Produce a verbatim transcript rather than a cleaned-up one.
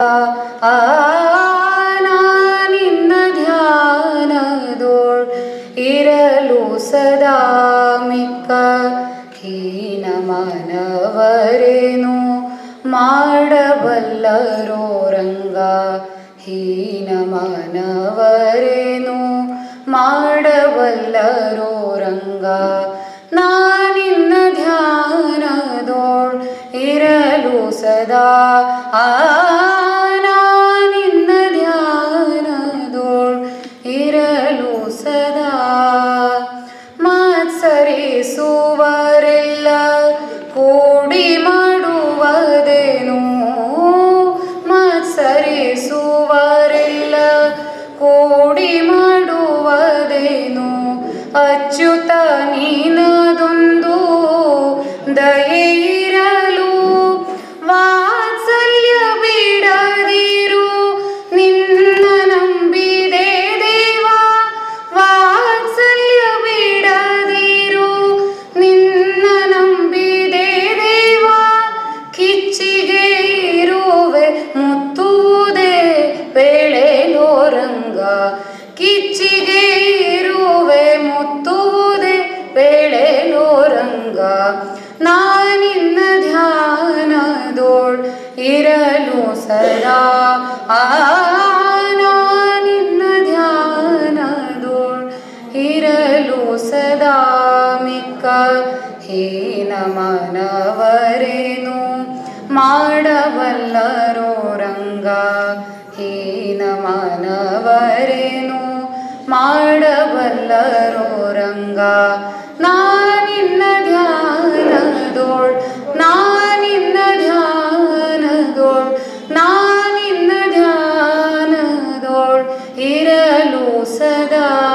ನಿನ್ನ ಧ್ಯಾನದೋಳ್ ಇರಲು ಸದಾ ಮಿಕ್ಕ ಹೀನ ಮಾನವರೇನು ಮಾಡಬಲ್ಲರೋ ರಂಗ ಹೀನ ಮಾನವರೇನು ಮಾಡಬಲ್ಲರೋ ರಂಗ ನಾನಿನ್ನ ಧ್ಯಾನದೋಳ್ ಇರಲು ಸದಾ ಆ ನಾನಿನ್ನ ಧ್ಯಾನದೋಳ್ ಇರಲು ಸದಾ ಮತ್ಸರಿಸುವರೆಲ್ಲ ಕೂಡಿ ಮಾಡುವುದೇನು ಮತ್ಸರಿಸುವರೆಲ್ಲ ಕೂಡಿ ಮಾಡುವುದೇನು ಅಚ್ಯುತ ನೀನದೊಂದು ದಯೆಯಿರಲು ವಾತ್ಸಲ್ಯ ಬಿಡದಿರು ನಿನ್ನ ನಂಬಿದೆ ದೇವ ವಾತ್ಸಲ್ಯ ಬಿಡದಿರು ನಿನ್ನ ನಂಬಿದೆ ದೇವ ಕಿಚ್ಚಿಗೆ ಇರುವೆ ಮುತ್ತುವುದೇ ಬೆಳೆಲೋ ರಂಗ ಕಿಚ್ಚಿಗೆ ಇರುವೆ ಮುತ್ತುವುದೇ ಬೆಳೆಲೋ ರಂಗ ನಾನಿನ್ನ ಧ್ಯಾನದೋಳ್ ಇರಲು ಸದಾ ಆ ನಾನಿನ್ನ ಧ್ಯಾನದೋಳ್ ಇರಲು ಸದಾ ಮಿಕ್ಕ ಹೀನ ಮಾನವರೇನು ಮಾಡಬಲ್ಲರೋ ರಂಗ ಹೀನ ಮಾನವರೇನು ಮಾಡಬಲ್ಲರೋ ರಂಗ ನಾನಿನ್ನ ಧ್ಯಾನದೋಳ್ ನಾನಿನ್ನ ಧ್ಯಾನದೋಳ್ ನಾನಿನ್ನ ಧ್ಯಾನದೋಳ್ ಇರಲು ಸದಾ